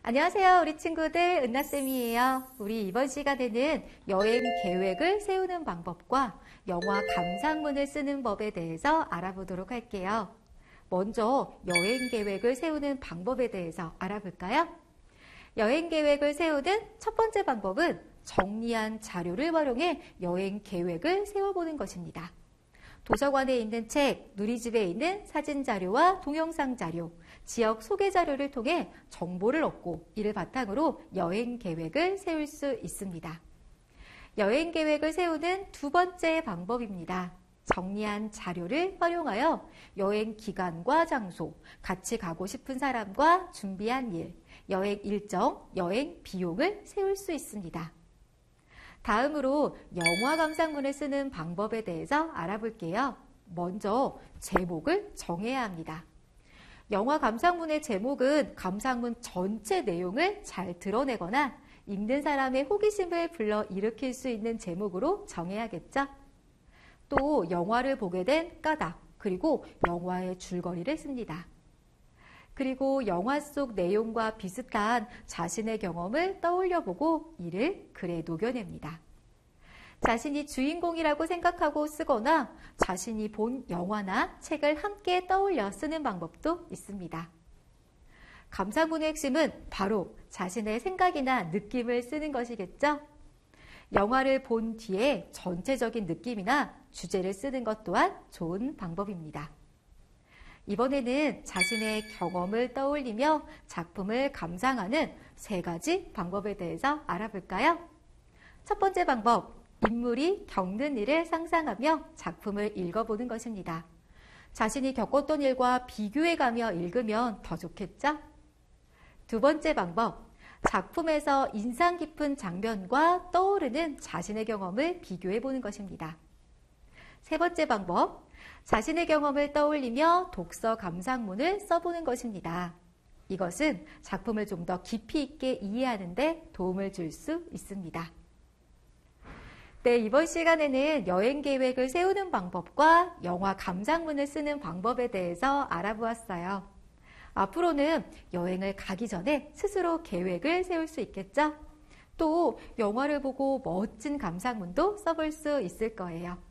안녕하세요, 우리 친구들. 은나쌤이에요. 우리 이번 시간에는 여행 계획을 세우는 방법과 영화 감상문을 쓰는 법에 대해서 알아보도록 할게요. 먼저 여행 계획을 세우는 방법에 대해서 알아볼까요? 여행 계획을 세우는 첫 번째 방법은 정리한 자료를 활용해 여행 계획을 세워보는 것입니다. 도서관에 있는 책, 누리집에 있는 사진 자료와 동영상 자료, 지역 소개 자료를 통해 정보를 얻고 이를 바탕으로 여행 계획을 세울 수 있습니다. 여행 계획을 세우는 두 번째 방법입니다. 정리한 자료를 활용하여 여행 기간과 장소, 같이 가고 싶은 사람과 준비한 일, 여행 일정, 여행 비용을 세울 수 있습니다. 다음으로 영화 감상문을 쓰는 방법에 대해서 알아볼게요. 먼저 제목을 정해야 합니다. 영화 감상문의 제목은 감상문 전체 내용을 잘 드러내거나 읽는 사람의 호기심을 불러일으킬 수 있는 제목으로 정해야겠죠? 또 영화를 보게 된 까닭, 그리고 영화의 줄거리를 씁니다. 그리고 영화 속 내용과 비슷한 자신의 경험을 떠올려보고 이를 글에 녹여냅니다. 자신이 주인공이라고 생각하고 쓰거나 자신이 본 영화나 책을 함께 떠올려 쓰는 방법도 있습니다. 감상문의 핵심은 바로 자신의 생각이나 느낌을 쓰는 것이겠죠? 영화를 본 뒤에 전체적인 느낌이나 주제를 쓰는 것 또한 좋은 방법입니다. 이번에는 자신의 경험을 떠올리며 작품을 감상하는 세 가지 방법에 대해서 알아볼까요? 첫 번째 방법, 인물이 겪는 일을 상상하며 작품을 읽어보는 것입니다. 자신이 겪었던 일과 비교해가며 읽으면 더 좋겠죠? 두 번째 방법, 작품에서 인상 깊은 장면과 떠오르는 자신의 경험을 비교해보는 것입니다. 세 번째 방법, 자신의 경험을 떠올리며 독서 감상문을 써보는 것입니다. 이것은 작품을 좀 더 깊이 있게 이해하는 데 도움을 줄 수 있습니다. 네, 이번 시간에는 여행 계획을 세우는 방법과 영화 감상문을 쓰는 방법에 대해서 알아보았어요. 앞으로는 여행을 가기 전에 스스로 계획을 세울 수 있겠죠? 또 영화를 보고 멋진 감상문도 써볼 수 있을 거예요.